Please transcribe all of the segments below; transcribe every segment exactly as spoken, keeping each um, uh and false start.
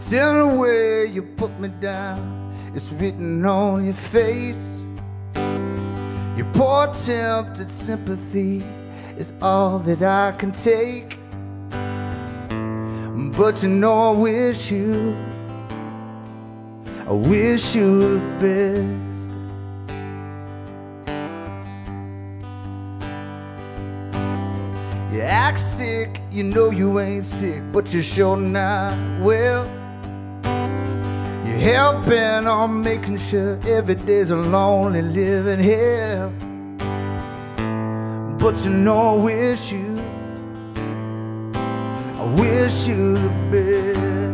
It's in the way you put me down, it's written on your face. Your poor attempted sympathy is all that I can take. But you know I wish you, I wish you the best. You act sick, you know you ain't sick, but you're sure not well. You're hell-bent on making sure every day's a lonely living hell. But you know I wish you, I wish you the best.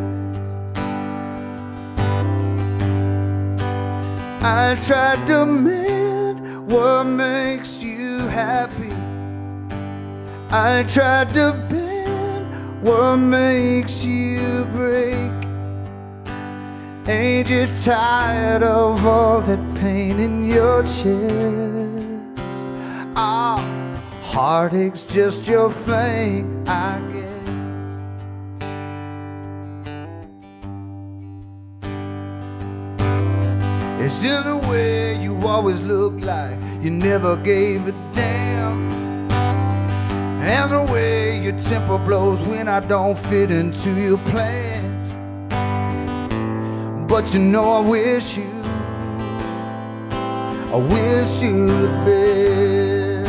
I tried to mend what makes you happy. I tried to bend what makes you break. Ain't you tired of all that pain in your chest? Ah, heartache's just your thing, I guess. It's in the way you always look like you never gave a damn, and the way your temper blows when I don't fit into your plans. But you know I wish you, I wish you the best.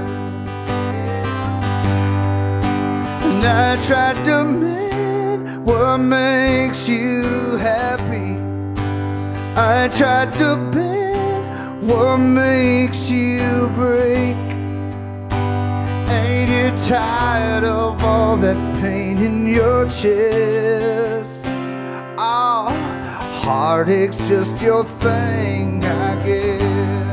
And I tried to mend what makes you happy. I tried to bend what makes you break. Ain't you tired of all that pain in your chest? Oh, heartache's just your thing, I guess.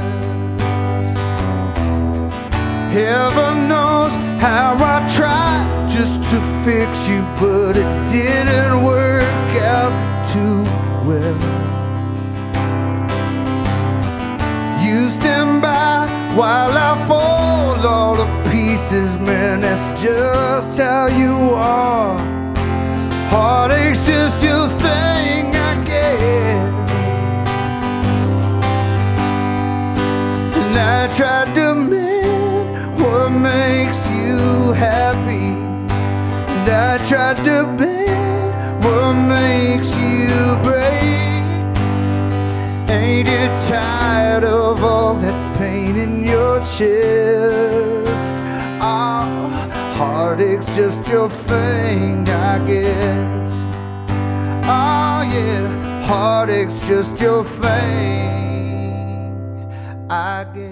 Heaven knows how I tried just to fix you, but it didn't work out too well. You stand by while I fall all to pieces, man, that's just how you are. Heartache's just your thing, I guess. And I tried to mend what makes you happy, and I tried to bend what makes you break. Ain't you tired of all that pain in your chest? Oh, heartache's just your thing, I guess. Oh yeah, heartache's just your thing, I guess.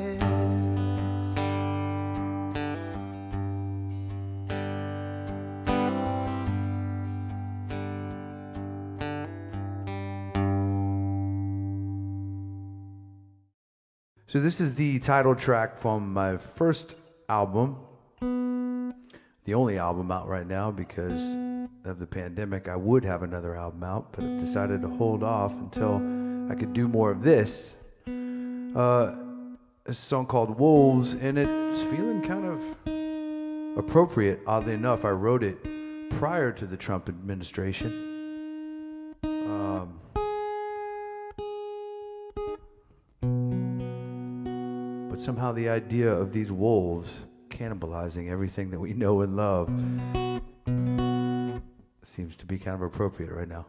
So this is the title track from my first album, the only album out right now because of the pandemic. I would have another album out, but I've decided to hold off until I could do more of this. Uh, a song called Wolves, and it's feeling kind of appropriate, oddly enough. I wrote it prior to the Trump administration. Um, But somehow the idea of these wolves cannibalizing everything that we know and love seems to be kind of appropriate right now.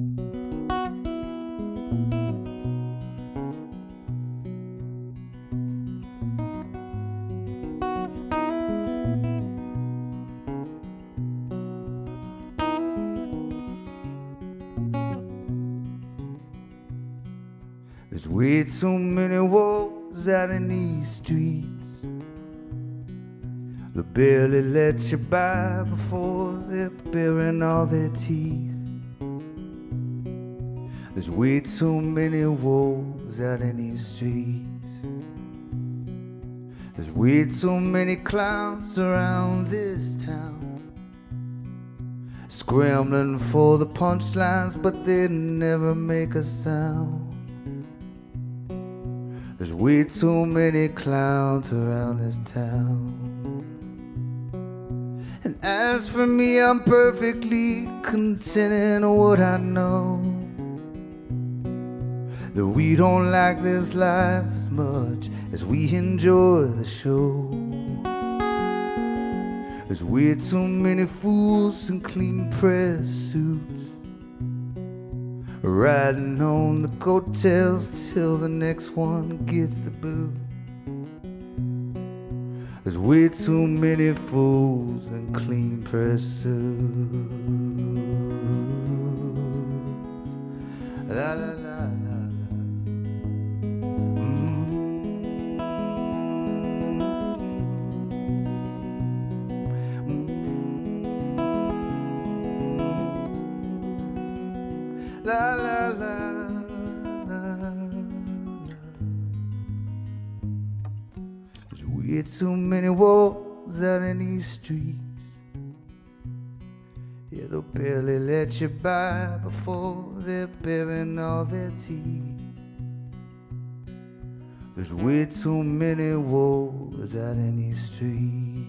There's way too many wolves out in these streets. They'll barely let you by before they're baring all their teeth. There's way too many wolves out in these streets. There's way too many clowns around this town, scrambling for the punchlines, but they never make a sound. There's way too many clowns around this town. And As for me, I'm perfectly content in what I know, that we don't like this life as much as we enjoy the show. There's way too many fools in clean press suits, riding on the coattails till the next one gets the boot. There's way too many fools in clean press suits. La la la la la. Mm. Mm. La la la. Way too many wolves out in these streets. Yeah, they'll barely let you by before they're bearing all their teeth. There's way too many wolves out in these streets.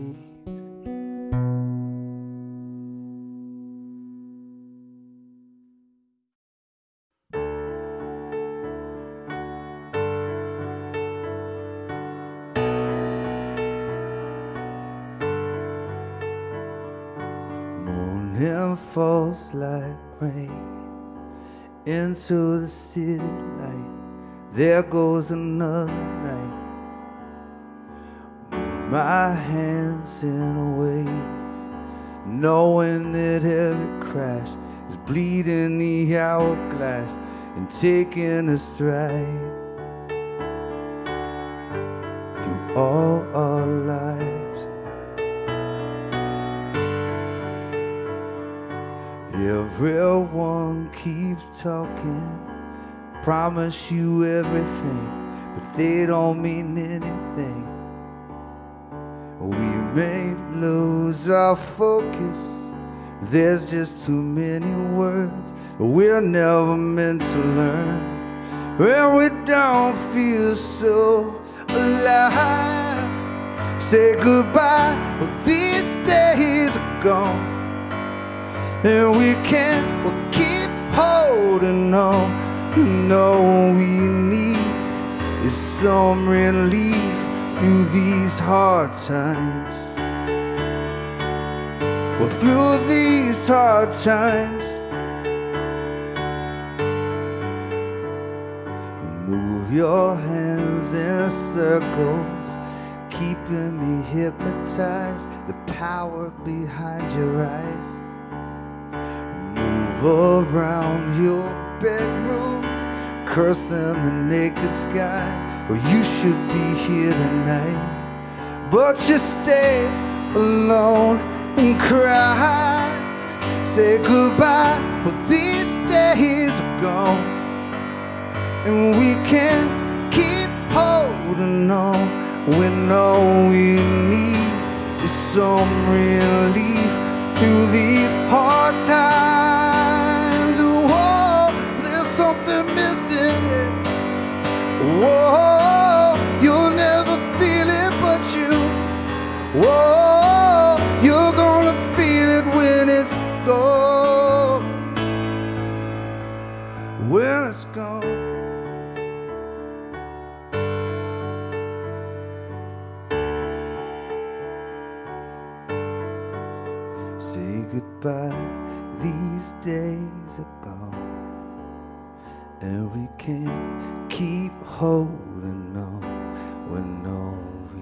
Morning falls like rain into the city light. There goes another night. Moving my hands in waves, knowing that every crash is bleeding the hourglass and taking a stride through all our lives. Everyone keeps talking, promise you everything, but they don't mean anything. We may lose our focus, there's just too many words we're never meant to learn. When we don't feel so alive, say goodbye, well, these days are gone. And we can't, we'll keep holding on. And all we need is some relief through these hard times. Well, through these hard times, move your hands in circles, keeping me hypnotized. The power behind your eyes. Move around your bedroom, cursing the naked sky. Well, you should be here tonight, but you stay alone and cry. Say goodbye, well, these days are gone. And we can't keep holding on when all we need is some relief through these hard times. Whoa, there's something missing. Whoa, you'll never feel it but you. Whoa, you're gonna feel it when it's gone. When it's gone. Say goodbye, these days are gone. And we can't keep holding on when all we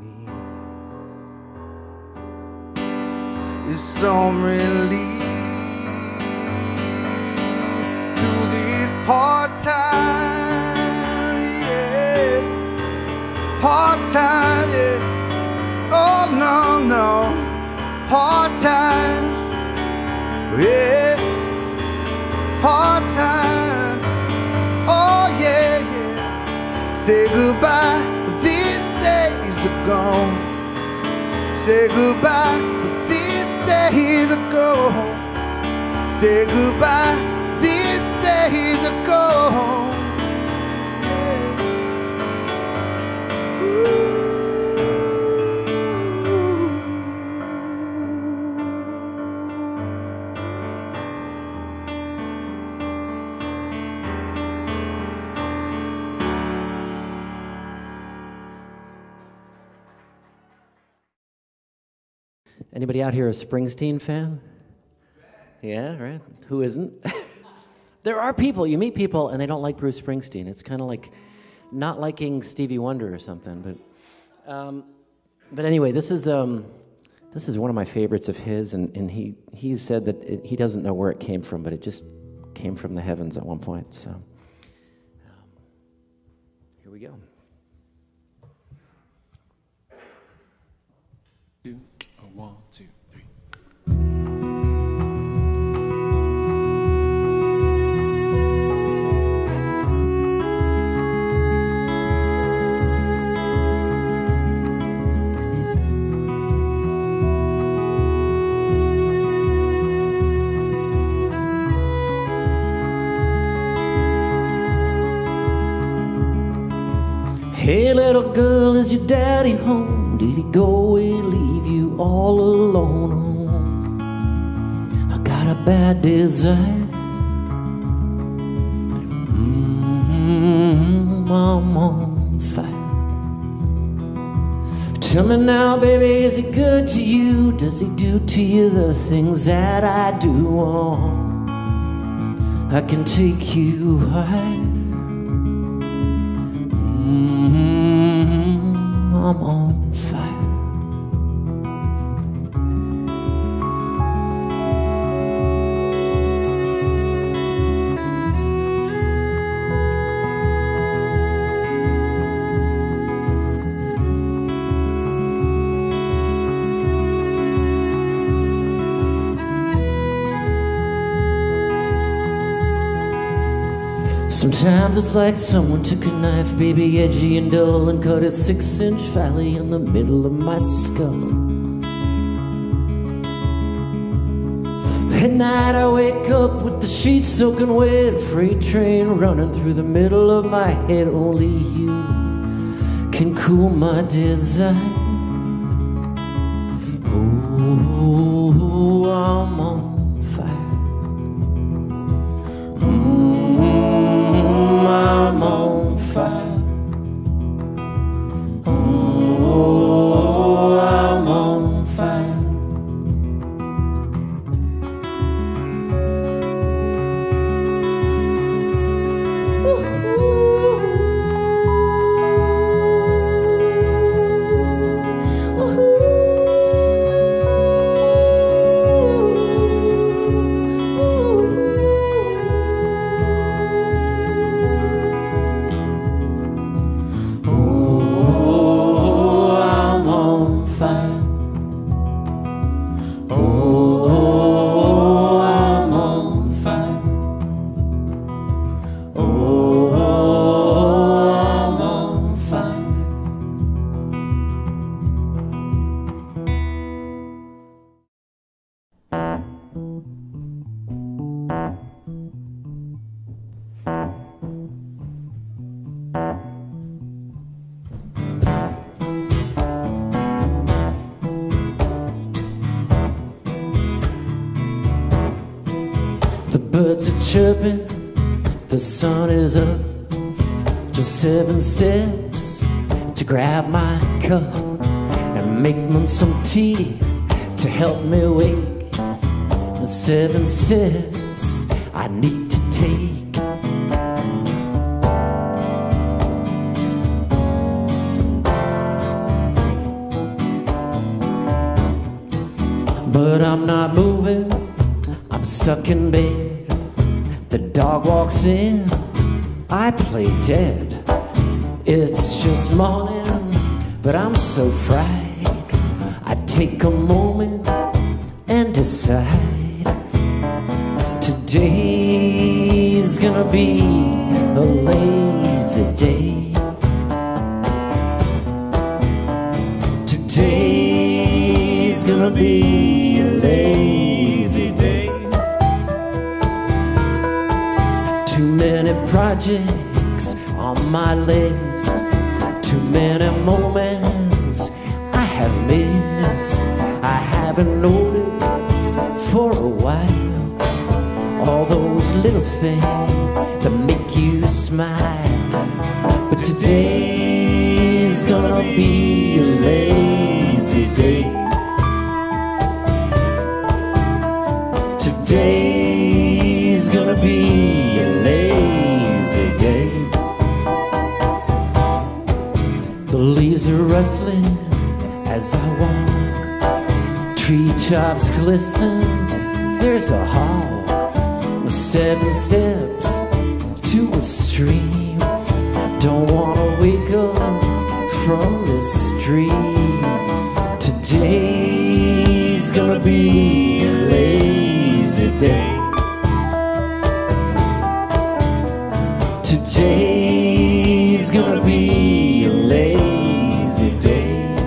need is some relief through these hard times, yeah. Hard times, yeah. Oh no, no. Hard times, yeah. Hard times, oh yeah, yeah. Say goodbye, these days are gone. Say goodbye, these days are gone. Say goodbye, these days are gone. Yeah. Ooh. Anybody out here a Springsteen fan? Yeah, right? Who isn't? There are people, you meet people and they don't like Bruce Springsteen. It's kind of like not liking Stevie Wonder or something. But um, but anyway, this is um, this is one of my favorites of his, and, and he, he said that it, he doesn't know where it came from, but it just came from the heavens at one point. So um, here we go. Two, oh, one, two, three. Hey, little girl, is your daddy home? Did he go away, leave you all alone? I got a bad desire. Mm-hmm, I'm on fire. Tell me now, baby, is he good to you? Does he do to you the things that I do? Oh, I can take you high. Mm-hmm, I'm on fire. Sometimes it's like someone took a knife, baby, edgy and dull, and cut a six-inch valley in the middle of my skull. At night I wake up with the sheets soaking wet, a freight train running through the middle of my head. Only you can cool my desire. Oh, I'm on fire. I'm on fire. Oh, I'm on fire. Birds are chirping, the sun is up. Just seven steps to grab my cup and make them some tea to help me wake. The seven steps I need to take. But I'm not moving, I'm stuck in bed. The dog walks in, I play dead. It's just morning, but I'm so fried. I take a moment and decide today's gonna be a lazy day. Today's gonna be a lazy day. Too many projects on my list, too many moments I have missed. I haven't noticed for a while all those little things that make you smile. But today's gonna be a lazy day. Today's gonna be a lazy day. The leaves are rustling as I walk, treetops glisten, there's a hawk with seven steps to a stream. Don't wanna wake up from this stream. Today's gonna be a lazy day. Today's gonna be a lazy day.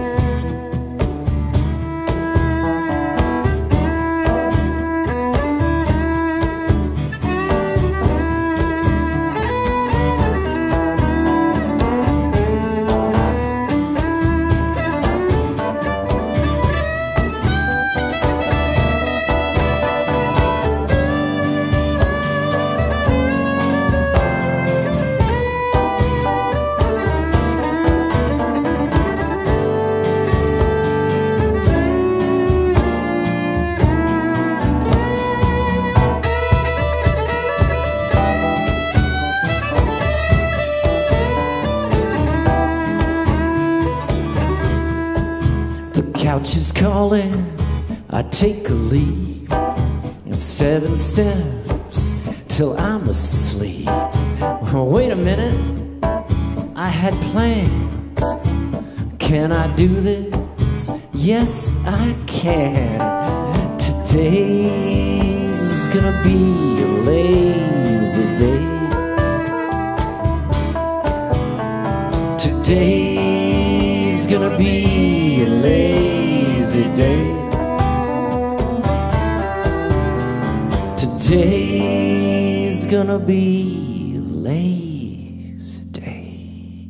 Couch is calling, I take a leap, seven steps till I'm asleep. Wait a minute, I had plans. Can I do this? Yes, I can. Today's gonna be a lazy day. Today's gonna be a lazy day. Today's gonna be a lazy day.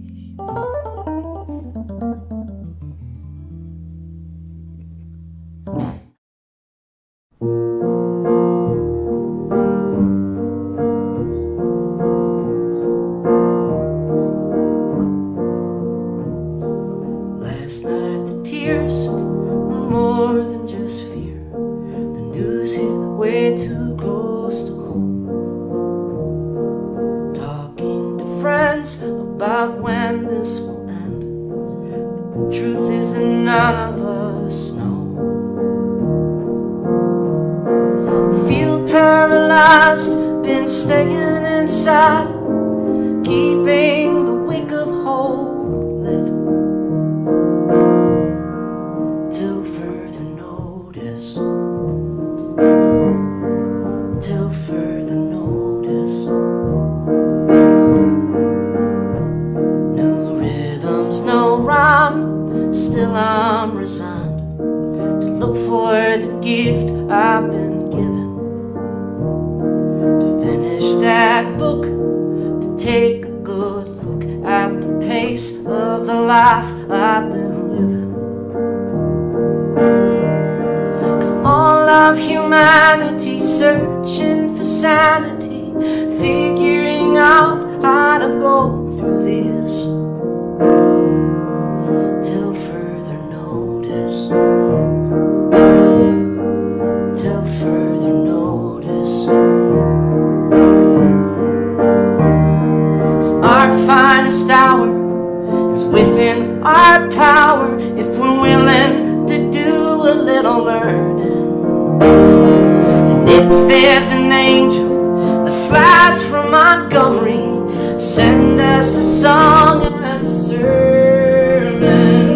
Last night the tears were more than just fear. The news hit way too close to home. Talking to friends about when this will end. The truth is that none of us know. Feel paralyzed, been staying inside, keeping the wick of hope lit. Till further notice. Till further notice. New rhythms, no rhyme. Still I'm resigned to look for the gift I've been given. To finish that book, to take a good look at the pace of the life I've been living. All of humanity searching for sanity, figuring out how to go through this. Till further notice. Till further notice. 'Cause our finest hour is within our power if we're willing to do a little learning. And if there's an angel that flies from Montgomery, send us a song as a sermon.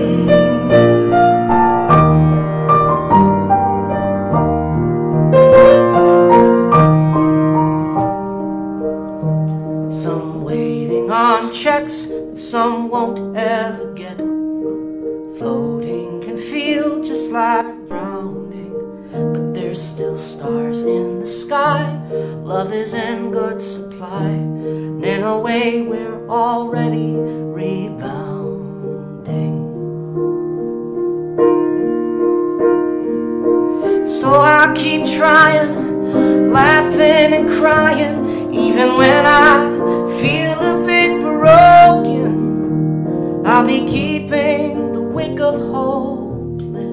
Some waiting on checks that some won't ever get. Floating can feel just like drowning, but there's still stars in the sky. Love is in good supply, and in a way we're already rebounding. So I keep trying, laughing and crying, even when I feel a bit broken. I'll be keeping the wick of hope lit.